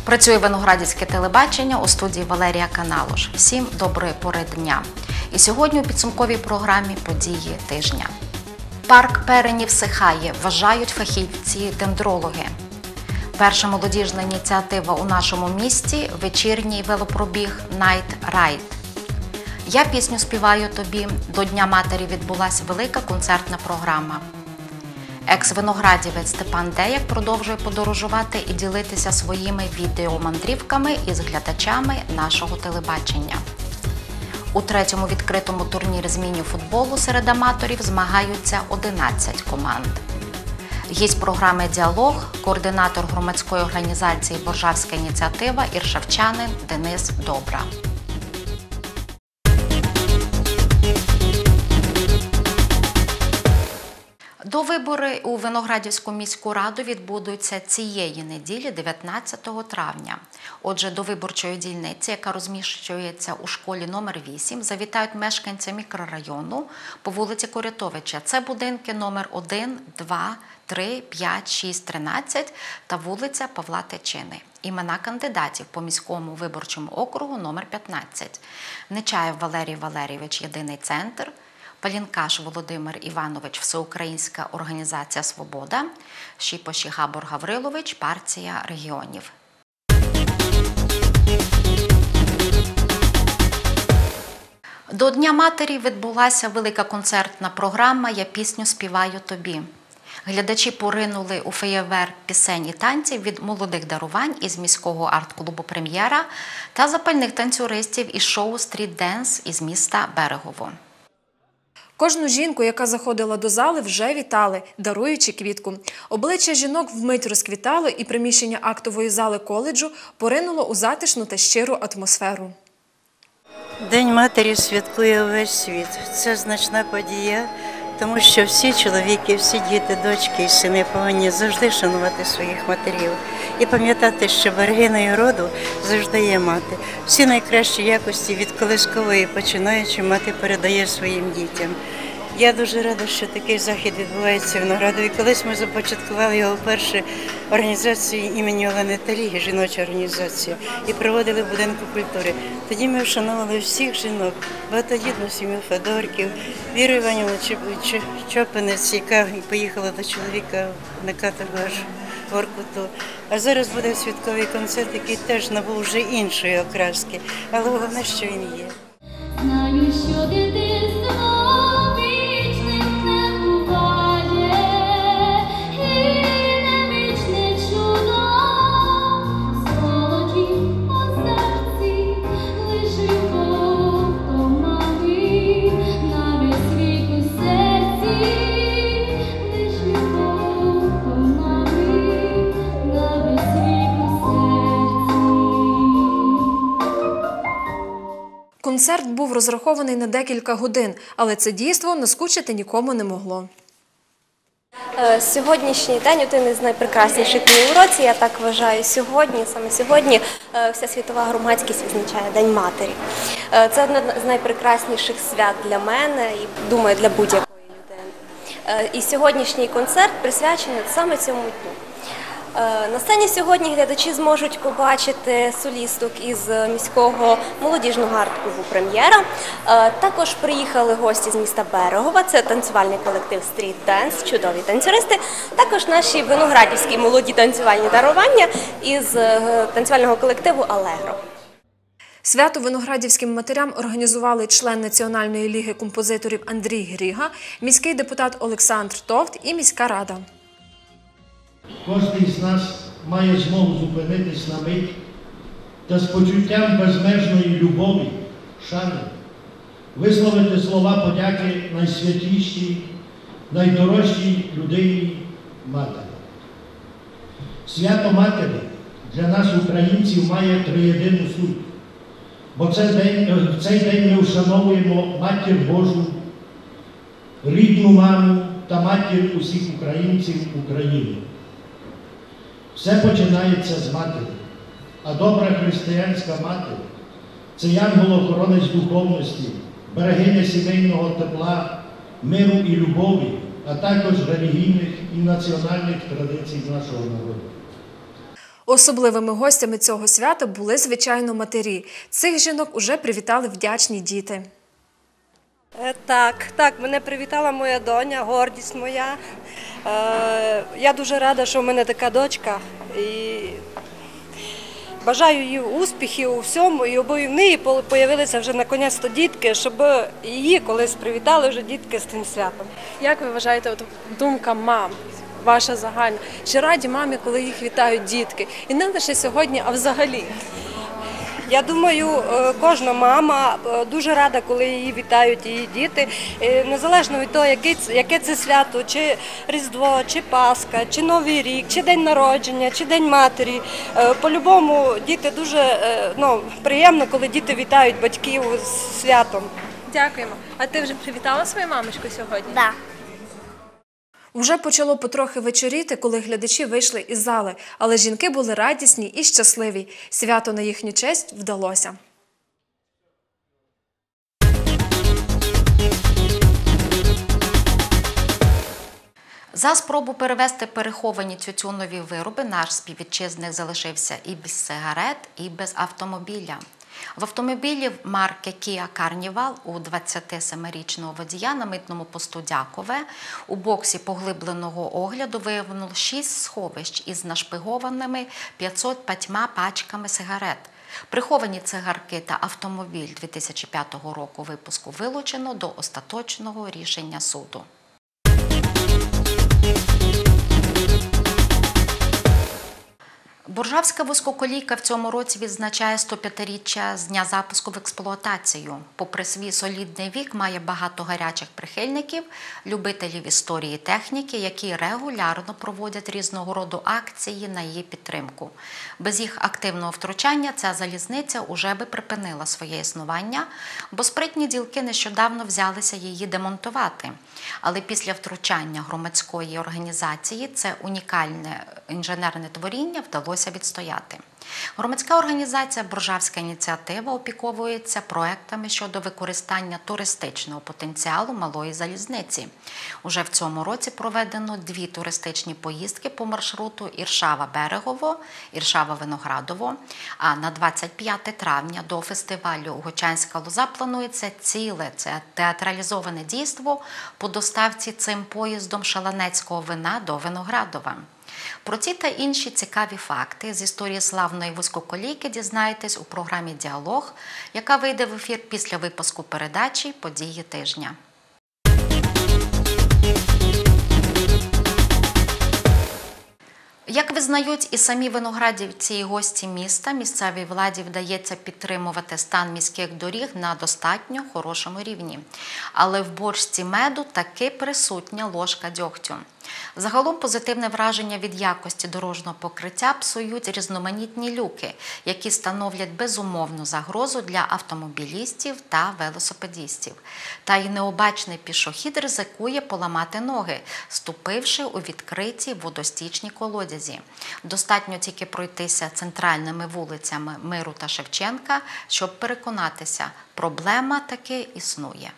Працює Виноградівське телебачення, у студії Валерія Каналуш. Всім доброї пори дня. І сьогодні у підсумковій програмі «Події тижня». Парк Перені всихає, вважають фахівці-дендрологи. Перша молодіжна ініціатива у нашому місті – вечірній велопробіг «Найт Райд». «Я пісню співаю тобі» – до Дня матері відбулася велика концертна програма. Екс-виноградівець Степан Деяк продовжує подорожувати і ділитися своїми відеомандрівками із глядачами нашого телебачення. У третьому відкритому турнірі з міні-футболу серед аматорів змагаються 11 команд. Гість програми «Діалог» – координатор громадської організації «Боржавська ініціатива» іршавчанин Денис Добра. Довибори у Виноградівську міську раду відбудуться цієї неділі, 19 травня. Отже, до виборчої дільниці, яка розміщується у школі номер 8, завітають мешканці мікрорайону по вулиці Корятовича. Це будинки номер 1, 2, 3, 5, 6, 13 та вулиця Павла Тичини. Імена кандидатів по міському виборчому округу номер 15. Нечаєв Валерій Валерійович – Єдиний центр, Палінкаш Володимир Іванович – Всеукраїнська організація «Свобода», Шіпоші Габор Гаврилович – Партія регіонів. До Дня матері відбулася велика концертна програма «Я пісню співаю тобі». Глядачі поринули у феєверк пісень і танців від молодих дарувань із міського арт-клубу «Прем'єра» та запальних танцюристів із шоу «Стріт Денс» із міста Берегово. Кожну жінку, яка заходила до зали, вже вітали, даруючи квітку. Обличчя жінок вмить розквітало, і приміщення актової зали коледжу поринуло у затишну та щиру атмосферу. День матері святкує увесь світ. Це значна подія, тому що всі чоловіки, всі діти, дочки і сини повинні завжди шанувати своїх матерів і пам'ятати, що берегинею роду завжди є мати. Всі найкращі якості від колискової починаючи, мати передає своїм дітям. Я дуже рада, що такий захід відбувається в Виноградові. Колись ми започаткували його вперше організацією імені Олени Таліги, жіноча організація, і проводили в будинку культури. Тоді ми вшановували всіх жінок, багатодітну сім'ю Федорків, Віру Іванівну Чопинець, яка поїхала до чоловіка на каторгу аж в Воркуту. А зараз буде святковий концерт, який теж набув вже іншої окраски, але головне, що він є. Знаю, що дитинство вічних не буває, і немічне чудо золоті по серці лишив Бог до мами, на весь вік у серці лишив Бог до мами, на весь вік у серці. Концерт був розрахований на декілька годин, але це дійство наскучити нікому не могло. Сьогоднішній день один із найпрекрасніших днів у році, я так вважаю, саме сьогодні вся світова громадськість відзначає День матері. Це одне з найпрекрасніших свят для мене і, думаю, для будь-якої людини. І сьогоднішній концерт присвячений саме цьому дню. На сцені сьогодні глядачі зможуть побачити солісток із міського молодіжного арт-клубу «Прем'єра». Також приїхали гості з міста Берегова, це танцювальний колектив «Стріт Денс», чудові танцюристи. Також наші виноградівські молоді танцювальні дарування із танцювального колективу «Алегро». Свято виноградівським матерям організували член Національної ліги композиторів Андрій Гріга, міський депутат Олександр Товт і міська рада. Кожен з нас має змогу зупинитись на мить та з почуттям безмежної любові, шани, висловити слова подяки найсвятішій, найдорожчій людині матері. Свято Матері для нас, українців, має триєдину суть, бо в цей день ми вшановуємо Матір Божу, рідну маму та матір усіх українців України. Все починається з матері, а добра християнська мати – це янгол-охоронець духовності, берегиня сімейного тепла, миру і любові, а також релігійних і національних традицій нашого народу. Особливими гостями цього свята були, звичайно, матері. Цих жінок уже привітали вдячні діти. Так, мене привітала моя доня, гордість моя. Я дуже рада, що в мене така дочка. І бажаю їй успіхів у всьому, і в неї з'явилися вже наконець-то дітки, щоб її колись привітали вже дітки з тим святом. Як ви вважаєте, думка мам, ваша загальна? Чи раді мамі, коли їх вітають дітки? І не лише сьогодні, а взагалі? Я думаю, кожна мама дуже рада, коли її вітають її діти, незалежно від того, яке це свято, чи Різдво, чи Пасха, чи Новий рік, чи День народження, чи День матері. По-любому діти дуже приємно, коли діти вітають батьків з святом. Дякуємо. А ти вже привітала свою мамочку сьогодні? Так. Вже почало потрохи вечоріти, коли глядачі вийшли із зали, але жінки були радісні і щасливі. Свято на їхню честь вдалося. За спробу перевезти переховані тютюнові вироби наш співвітчизник залишився і без сигарет, і без автомобіля. В автомобілі марки Kia Carnival у 27-річного водія на митному посту Дякове у боксі поглибленого огляду виявлено 6 сховищ із нашпигованими 505 пачками сигарет. Приховані цигарки та автомобіль 2005 року випуску вилучено до остаточного рішення суду. Буржавська вузькоколійка в цьому році відзначає 105-річчя з дня запуску в експлуатацію. Попри свій солідний вік, має багато гарячих прихильників, любителів історії і техніки, які регулярно проводять різного роду акції на її підтримку. Без їх активного втручання ця залізниця уже би припинила своє існування, бо спритні ділки нещодавно взялися її демонтувати. Але після втручання громадської організації це унікальне інженерне творіння вдалося відстояти. Громадська організація «Буржавська ініціатива» опіковується проектами щодо використання туристичного потенціалу малої залізниці. Уже в цьому році проведено 2 туристичні поїздки по маршруту Іршава-Берегово, Іршава-Виноградово, а на 25 травня до фестивалю «Гочанська лоза» планується ціле театралізоване дійство по доставці цим поїздом шаланецького вина до Виноградова. Про ці та інші цікаві факти з історії славної вузькоколійки дізнаєтесь у програмі «Діалог», яка вийде в ефір після випуску передачі «Події тижня». Як визнають і самі виноградівці і гості міста, місцевій владі вдається підтримувати стан міських доріг на достатньо хорошому рівні. Але в бочці меду таки присутня ложка дьогтю. Загалом позитивне враження від якості дорожнього покриття псують різноманітні люки, які становлять безумовну загрозу для автомобілістів та велосипедістів. Та й необачний пішохід ризикує поламати ноги, ступивши у відкриті водостічні колодязі. Достатньо тільки пройтися центральними вулицями Миру та Шевченка, щоб переконатися, проблема таки існує.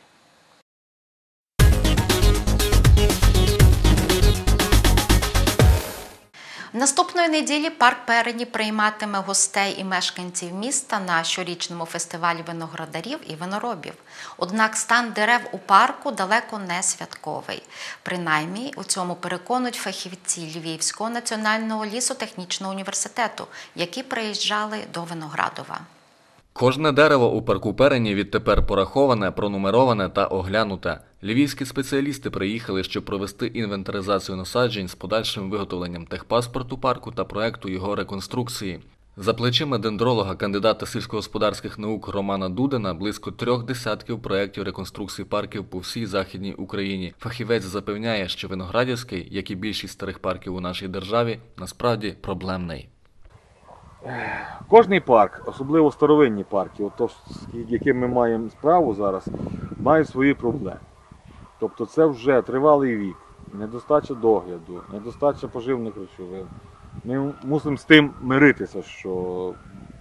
Наступної неділі парк Перені прийматиме гостей і мешканців міста на щорічному фестивалі виноградарів і виноробів. Однак стан дерев у парку далеко не святковий. Принаймні, у цьому переконують фахівці Львівського національного лісотехнічного університету, які приїжджали до Виноградова. Кожне дерево у парку Перені відтепер пораховане, пронумероване та оглянуте. Львівські спеціалісти приїхали, щоб провести інвентаризацію насаджень з подальшим виготовленням техпаспорту парку та проекту його реконструкції. За плечима дендролога, кандидата сільськогосподарських наук Романа Дудина, близько 3 десятків проєктів реконструкції парків по всій Західній Україні. Фахівець запевняє, що Виноградівський, як і більшість старих парків у нашій державі, насправді проблемний. Кожний парк, особливо старовинні парки, з якими ми маємо справу зараз, мають свої проблеми. Тобто це вже тривалий вік, недостача догляду, недостача поживних речовин. Ми мусимо з тим миритися, що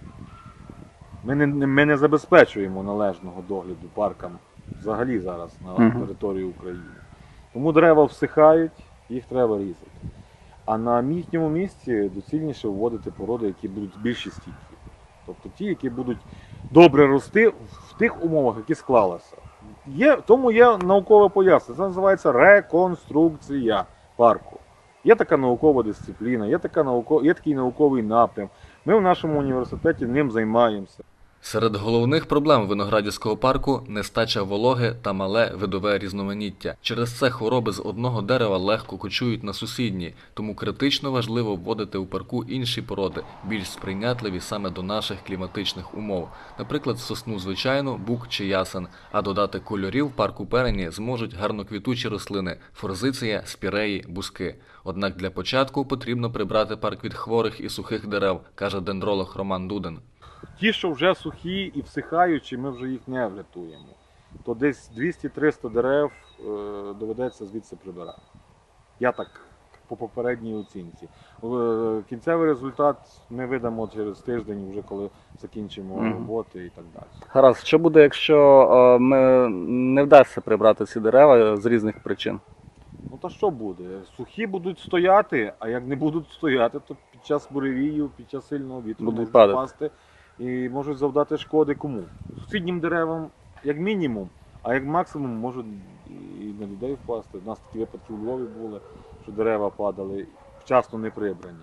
ми не забезпечуємо належного догляду паркам взагалі зараз на території України. Тому дерева всихають, їх треба різати. А на їхньому місці доцільніше вводити породи, які будуть більш стійкі. Тобто ті, які будуть добре рости в тих умовах, які склалися. Тому є наукове пояснення. Це називається реконструкція парку. Є така наукова дисципліна, є такий науковий напрям. Ми в нашому університеті ним займаємося. Серед головних проблем Виноградівського парку – нестача вологи та мале видове різноманіття. Через це хвороби з одного дерева легко кочують на сусідні, тому критично важливо вводити у парку інші породи, більш сприйнятливі саме до наших кліматичних умов. Наприклад, сосну звичайну, бук чи ясен, а додати кольорів парку перені зможуть гарноквітучі рослини – форзиція, спіреї, бузки. Однак для початку потрібно прибрати парк від хворих і сухих дерев, каже дендролог Роман Дудин. Ті, що вже сухі і всихаючі, ми вже їх не врятуємо. То десь 200-300 дерев доведеться звідси прибирати. Я так по попередній оцінці. Кінцевий результат ми видамо через тиждень, вже коли закінчимо роботи і так далі. Гаразд, що буде, якщо не вдасться прибрати ці дерева з різних причин? Ну та що буде? Сухі будуть стояти, а як не будуть стояти, то під час буревію, під час сильного вітру Будуть можуть падати. впасти і можуть завдати шкоди кому? Сусіднім деревам як мінімум, а як максимум можуть і на людей впасти. У нас такі випадки у Львові були, що дерева падали, вчасно не прибрані.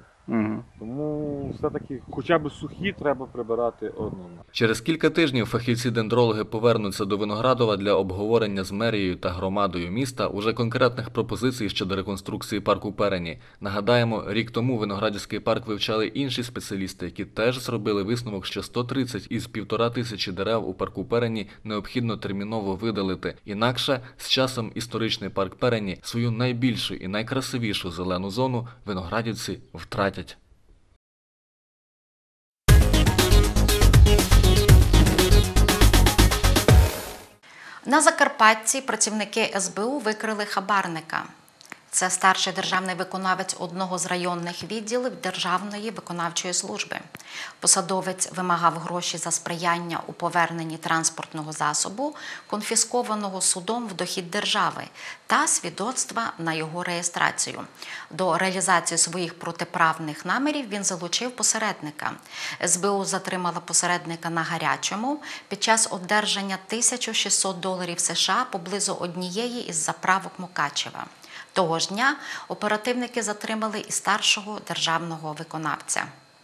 Тому все-таки хоча б сухі треба прибирати одному. Через кілька тижнів фахівці-дендрологи повернуться до Виноградова для обговорення з мерією та громадою міста уже конкретних пропозицій щодо реконструкції парку перені. Нагадаємо, рік тому Виноградівський парк вивчали інші спеціалісти, які теж зробили висновок, що 130 із 1500 дерев у парку перені необхідно терміново видалити. Інакше з часом історичний парк перені свою найбільшу і найкрасивішу зелену зону виноградівці втратять. На Закарпатті працівники СБУ викрили хабарника. Це старший державний виконавець одного з районних відділів Державної виконавчої служби. Посадовець вимагав гроші за сприяння у поверненні транспортного засобу, конфіскованого судом в дохід держави, та свідоцтва на його реєстрацію. До реалізації своїх протиправних намірів він залучив посередника. СБУ затримала посередника на гарячому під час одержання $1600 США поблизу однієї із заправок Мукачева. Того ж дня оперативники затримали і старшого державного виконавця.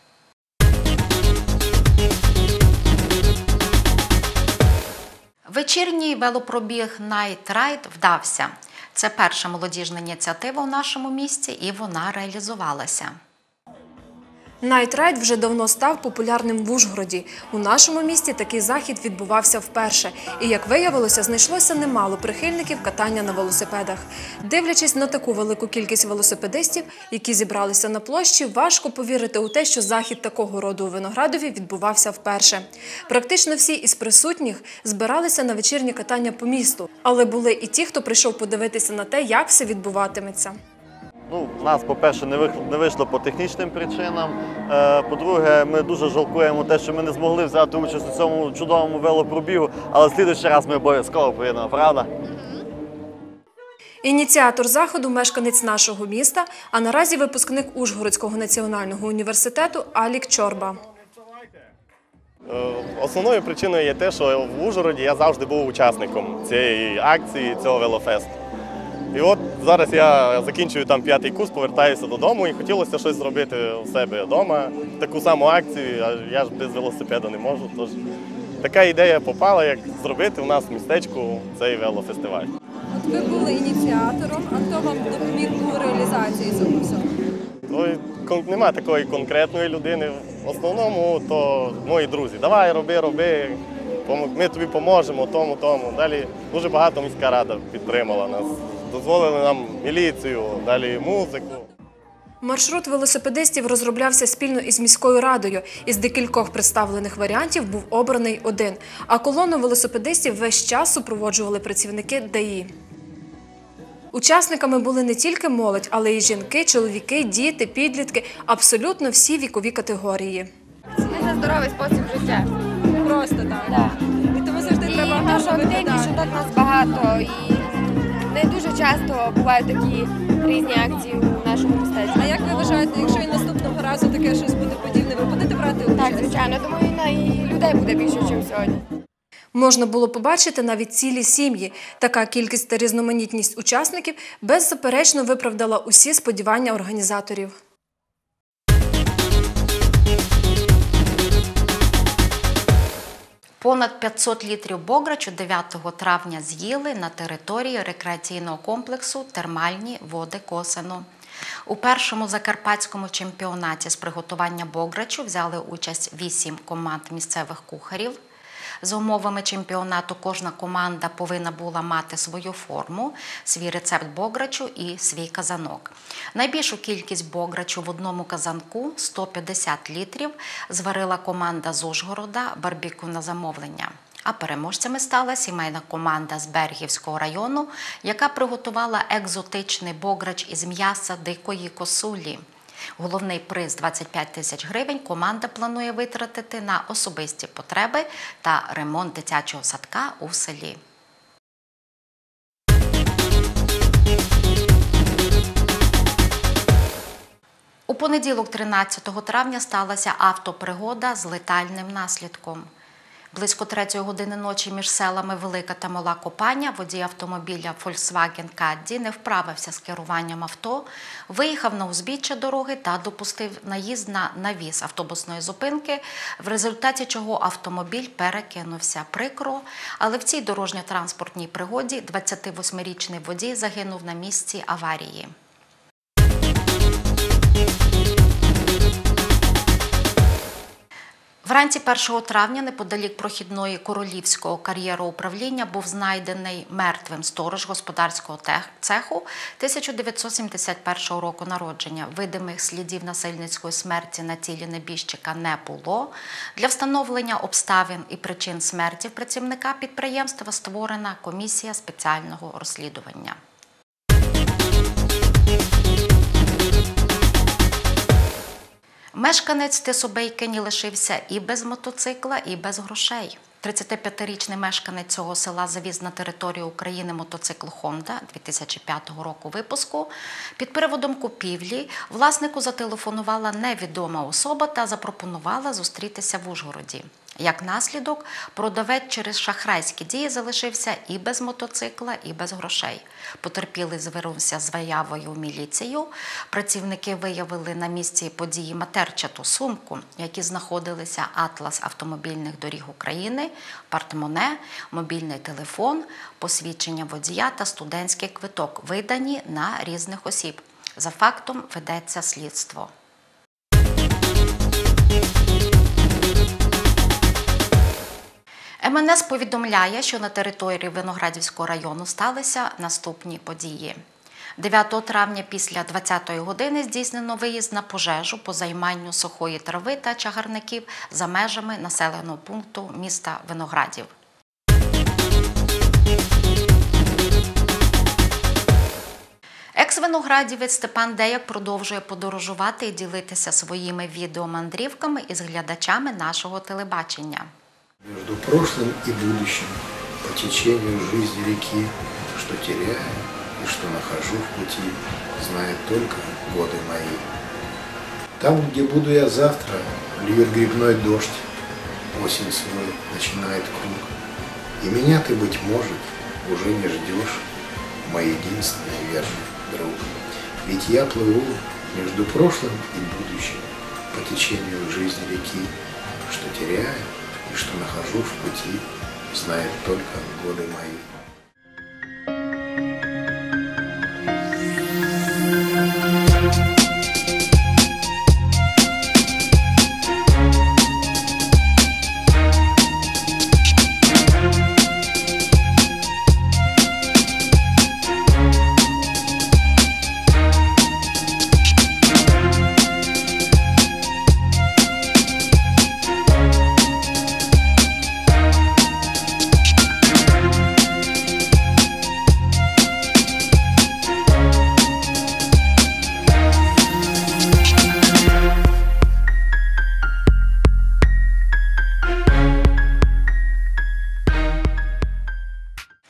Вечірній велопробіг Night Ride вдався. Це перша молодіжна ініціатива у нашому місті, і вона реалізувалася. Night Ride вже давно став популярним в Ужгороді. У нашому місті такий захід відбувався вперше. І, як виявилося, знайшлося немало прихильників катання на велосипедах. Дивлячись на таку велику кількість велосипедистів, які зібралися на площі, важко повірити у те, що захід такого роду у Виноградові відбувався вперше. Практично всі із присутніх збиралися на вечірнє катання по місту. Але були і ті, хто прийшов подивитися на те, як все відбуватиметься. У нас, по-перше, не вийшло по технічним причинам. По-друге, ми дуже жалкуємо те, що ми не змогли взяти участь у цьому чудовому велопробігу, але в слідуючий раз ми обов'язково поїдемо, правда? Ініціатор заходу – мешканець нашого міста, а наразі випускник Ужгородського національного університету Алік Чорба. Основною причиною є те, що в Ужгороді я завжди був учасником цієї акції, цього велофесту. І от зараз я закінчую там 5-й курс, повертаюся додому і хотілося щось зробити у себе вдома. Таку саму акцію, а я ж без велосипеда не можу. Тож така ідея попала, як зробити у нас в містечку цей велофестиваль. От ви були ініціатором, а хто вам допоміг у реалізації цього всього? Немає такої конкретної людини. В основному то мої друзі. Давай, роби, ми тобі поможемо, тому. Далі дуже багато міська рада підтримала нас. Дозволили нам міліцію, далі музику. Маршрут велосипедистів розроблявся спільно із міською радою. Із декількох представлених варіантів був обраний один. А колону велосипедистів весь час супроводжували працівники ДАІ. Учасниками були не тільки молодь, але й жінки, чоловіки, діти, підлітки – абсолютно всі вікові категорії. Це здоровий спосіб життя. Просто так. І тому завжди треба гарно виглядати. І так нас багато. Не дуже часто бувають такі різні акції у нашому містечку. А як ви вважаєте, якщо і наступного разу таке щось буде подібне, ви будете брати участь? Так, звичайно, думаю, і людей буде більше, ніж сьогодні. Можна було побачити навіть цілі сім'ї. Така кількість та різноманітність учасників беззаперечно виправдала усі сподівання організаторів. Понад 500 літрів бограчу 9 травня з'їли на території рекреаційного комплексу «Термальні води Косино». У першому закарпатському чемпіонаті з приготування бограчу взяли участь 8 команд місцевих кухарів. За умовами чемпіонату кожна команда повинна була мати свою форму, свій рецепт бограчу і свій казанок. Найбільшу кількість бограчу в одному казанку – 150 літрів – зварила команда з Ужгорода «Барбекю на замовлення». А переможцями стала сімейна команда з Берегівського району, яка приготувала екзотичний бограч із м'яса дикої косулі. Головний приз – 25 тисяч гривень команда планує витратити на особисті потреби та ремонт дитячого садка у селі. У понеділок 13 травня сталася автопригода з летальним наслідком. Близько 3 години ночі між селами Велика та Мала Копаня водій автомобіля Volkswagen Caddy не вправився з керуванням авто, виїхав на узбіччя дороги та допустив наїзд на навіс автобусної зупинки, в результаті чого автомобіль перекинувся. Прикро, але в цій дорожньо-транспортній пригоді 28-річний водій загинув на місці аварії. Вранці 1 травня неподалік прохідної Королівського кар'єру управління був знайдений мертвим сторож господарського цеху 1971 року народження. Видимих слідів насильницької смерті на тілі небіжчика не було. Для встановлення обставин і причин смерті працівника підприємства створена комісія спеціального розслідування. Мешканець Тисобейкині лишився і без мотоцикла, і без грошей. 35-річний мешканець цього села завіз на територію України мотоцикл «Хонда» 2005 року випуску. Під приводом купівлі власнику зателефонувала невідома особа та запропонувала зустрітися в Ужгороді. Як наслідок, продавець через шахрайські дії залишився і без мотоцикла, і без грошей. Потерпілий звернувся з заявою в міліцію. Працівники виявили на місці події матерчату сумку, в якій знаходилися атлас автомобільних доріг України, портмоне, мобільний телефон, посвідчення водія та студентський квиток, видані на різних осіб. За фактом ведеться слідство. МНС повідомляє, що на території Виноградівського району сталися наступні події. 9 травня після 20-ї години здійснено виїзд на пожежу по займанню сухої трави та чагарників за межами населеного пункту міста Виноградів. Екс-виноградівець Степан Деяк продовжує подорожувати і ділитися своїми відеомандрівками із глядачами нашого телебачення. Между прошлым и будущим, по течению жизни реки, что теряю и что нахожу в пути, знают только годы мои. Там, где буду я завтра, льет грибной дождь, осень свой начинает круг. И меня ты, быть может, уже не ждешь, мой единственный верный друг. Ведь я плыву между прошлым и будущим, по течению жизни реки, что теряю и что нахожу в пути, знают только годы мои.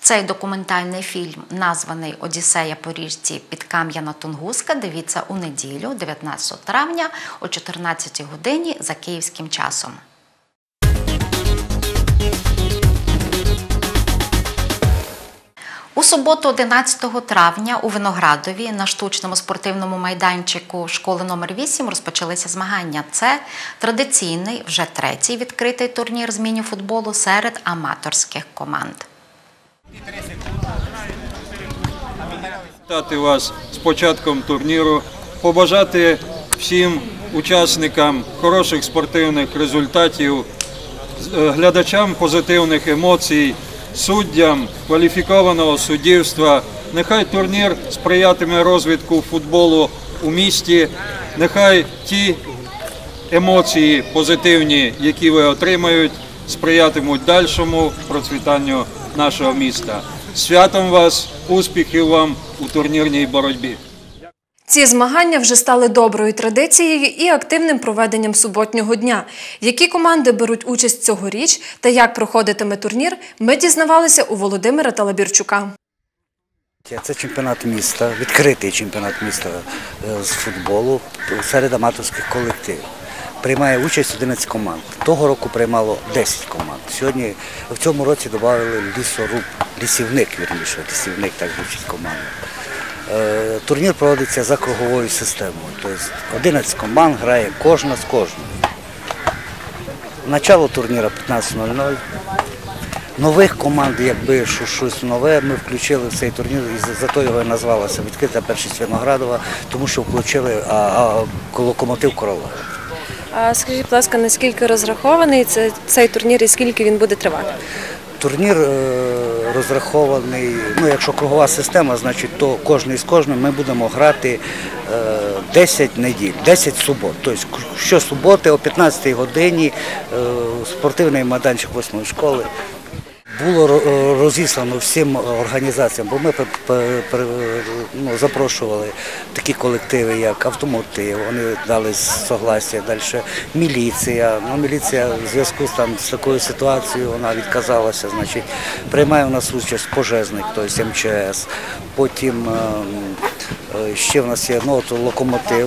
Цей документальний фільм, названий «Одіссея по річці Підкам'яна-Тунгуска», дивіться у неділю, 19 травня о 14 годині за київським часом. У суботу, 11 травня, у Виноградові на штучному спортивному майданчику школи номер 8 розпочалися змагання. Це традиційний, вже третій відкритий турнір з міні-футболу серед аматорських команд. Вітати вас з початком турніру, побажати всім учасникам хороших спортивних результатів, глядачам позитивних емоцій, суддям кваліфікованого суддівства. Нехай турнір сприятиме розвитку футболу у місті, нехай ті емоції позитивні, які ви отримають, сприятимуть дальшому процвітанню нашого міста. Святом вас, успіхів вам у турнірній боротьбі! Ці змагання вже стали доброю традицією і активним проведенням суботнього дня. Які команди беруть участь цьогоріч та як проходитиме турнір, ми дізнавалися у Володимира Талабірчука. Це чемпіонат міста, відкритий чемпіонат міста з футболу серед аматорських колективів. Приймає участь 11 команд. Того року приймало 10 команд. Сьогодні, в цьому році додали лісівник, так звучить команда. Турнір проводиться за круговою системою. Тобто 11 команд грає кожна з кожною. Начало турніру 15:00. Нових команд, якби щось нове, ми включили в цей турнір, і зато його і назвалося «Відкрита першість Виноградова», тому що включили «Локомотив Королева». Скажіть, будь ласка, наскільки розрахований цей турнір і скільки він буде тривати? Турнір розрахований, якщо кругова система, значить то кожен з кожним ми будемо грати 10 неділь, 10 субот. Тобто щосуботи о 15-й годині спортивний майданчик 8-ї школи. Було розіслано всім організаціям, бо ми запрошували такі колективи, як «Автомотив», вони дали согласие, далі міліція. Міліція в зв'язку з такою ситуацією вона відказалася, значить, приймає у нас участь пожежник, тобто МЧС, потім ще в нас є «Локомотив».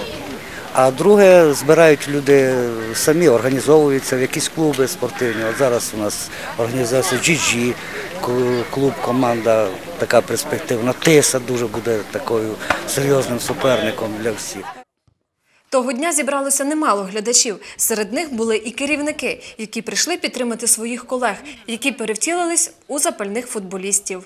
А друге, збирають люди самі, організовуються в якісь клуби спортивні. От зараз у нас організація GG, клуб, команда така перспективна. Тиса дуже буде такою серйозним суперником для всіх. Того дня зібралося немало глядачів. Серед них були і керівники, які прийшли підтримати своїх колег, які перевтілились у запальних футболістів.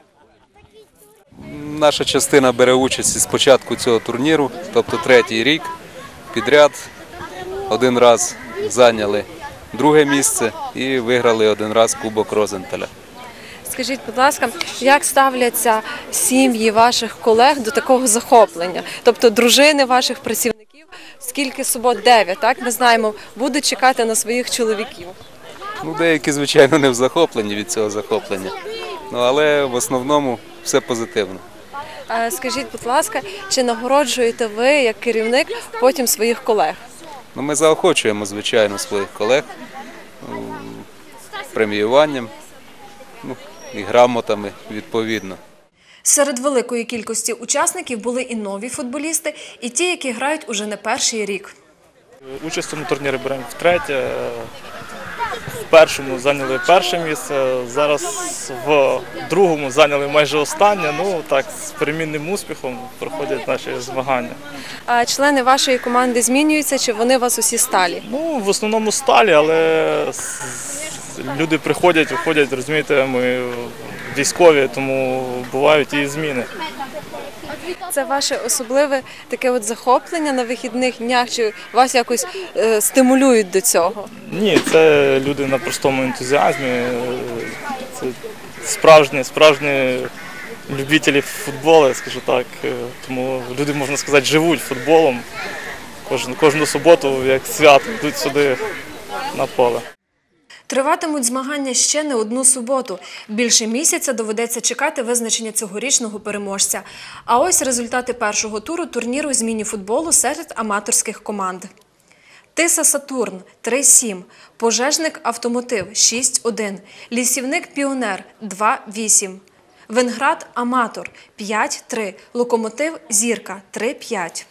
Наша частина бере участь з початку цього турніру, тобто третій рік підряд. Один раз зайняли друге місце і виграли один раз Кубок Розенталя. Скажіть, будь ласка, як ставляться сім'ї ваших колег до такого захоплення? Тобто дружини ваших працівників, скільки субот? 9, так? Ми знаємо, будуть чекати на своїх чоловіків. Деякі, звичайно, не в захопленні від цього захоплення, але в основному все позитивно. Скажіть, будь ласка, чи нагороджуєте ви, як керівник, потім своїх колег? Ми заохочуємо, звичайно, своїх колег преміюванням і грамотами відповідно. Серед великої кількості учасників були і нові футболісти, і ті, які грають уже не перший рік. Участь в цьому турнірі беремо втретє. В першому зайняли перше місце, зараз в другому зайняли майже останнє. З перемінним успіхом проходять наші змагання. А члени вашої команди змінюються, чи вони у вас усі сталі? В основному сталі, але люди приходять, виходять, розумієте, ми військові, тому бувають і зміни. Це ваше особливе таке захоплення на вихідних днях, чи вас якось стимулюють до цього? Ні, це люди на простому ентузіазмі, це справжні любителі футболу, я скажу так. Тому люди, можна сказати, живуть футболом. Кожну суботу, як свято, йдуть сюди на поле. Триватимуть змагання ще не одну суботу. Більше місяця доведеться чекати визначення цьогорічного переможця. А ось результати першого туру турніру з міні-футболу серед аматорських команд. Тиса Сатурн 3-7, Пожежник Автомотив 6-1, Лісівник Піонер 2-8, Венград Аматор 5-3, Локомотив Зірка 3-5.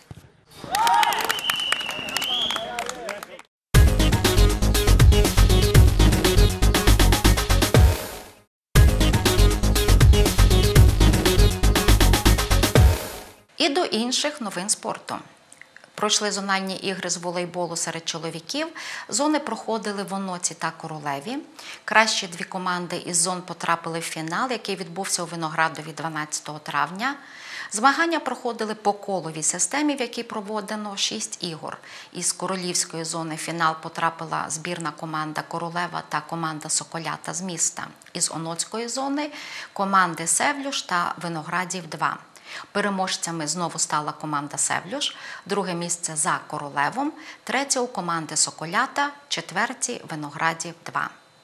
І до інших новин спорту. Пройшли зональні ігри з волейболу серед чоловіків. Зони проходили в Оноці та Королеві. Кращі дві команди із зон потрапили в фінал, який відбувся у Виноградові 12 травня. Змагання проходили по коловій системі, в якій проводено 6 ігор. Із королівської зони в фінал потрапила збірна команда Королева та команда Соколята з міста. Із Оноцької зони – команди Севлюш та Виноградів-2. Переможцями знову стала команда Севлюш, друге місце за Королевом, третє у команди Соколята, четверті Виноградів-2.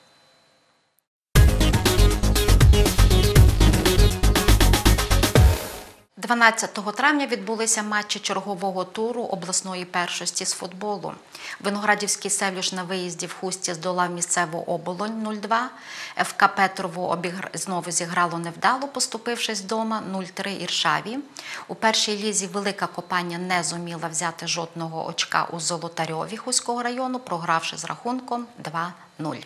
– 12 травня відбулися матчі чергового туру обласної першості з футболу. Виноградівський Севлюш на виїзді в Хусті здолав місцеву Оболонь 0-2. ФК Петрово знову зіграло невдало, поступившись вдома 0-3 Іршаві. У першій лізі Велика Копання не зуміла взяти жодного очка у Золотарьові Хуського району, програвши з рахунком 2-0.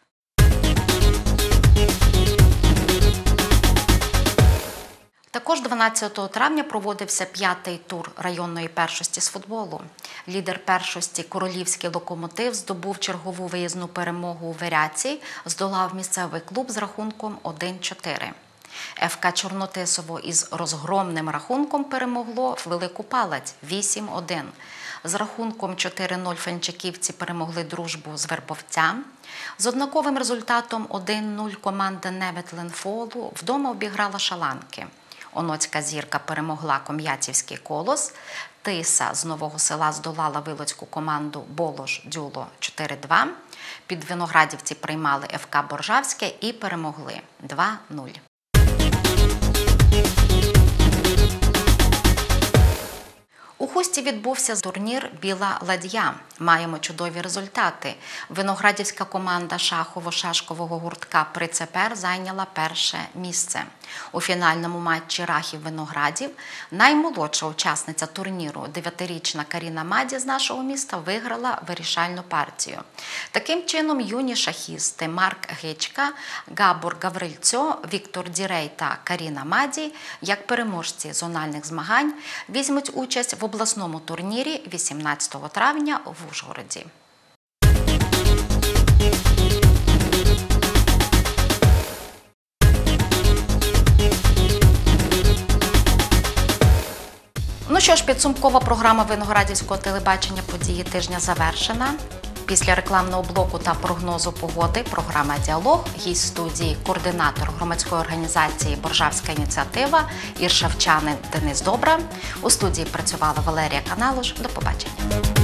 Також 12 травня проводився 5-й тур районної першості з футболу. Лідер першості Королівський Локомотив здобув чергову виїзну перемогу у Виряці, здолав місцевий клуб з рахунком 1-4. ФК Чорнотисово із розгромним рахунком перемогло Велику Палець 8-1. З рахунком 4-0 фенчаківці перемогли Дружбу з Вербовця. З однаковим результатом 1-0 команда Неветленфолу вдома обіграла Шаланки. Оноцька Зірка перемогла Ком'ятівський Колос. Тиса з Нового Села здолала вилоцьку команду Болош-Дюло 4-2. Під Виноградівці приймали ФК Боржавське і перемогли 2-0. У Хусті відбувся турнір «Біла ладья». Маємо чудові результати. Виноградівська команда шахово-шашкового гуртка «Прицепер» зайняла перше місце. У фінальному матчі Рахів-Виноградів наймолодша учасниця турніру, 9-річна Каріна Маді з нашого міста, виграла вирішальну партію. Таким чином, юні шахісти Марк Гичка, Габор Гаврильцьо, Віктор Дірей та Каріна Маді, як переможці зональних змагань, візьмуть участь в обласному турнірі 18 травня в Ужгороді. Ну що ж, підсумкова програма Виноградівського телебачення «Події тижня» завершена. Після рекламного блоку та прогнозу погоди програма «Діалог», гість студії координатор громадської організації «Боржавська ініціатива» іршавчанин Денис Добра. У студії працювала Валерія Каналуш. До побачення.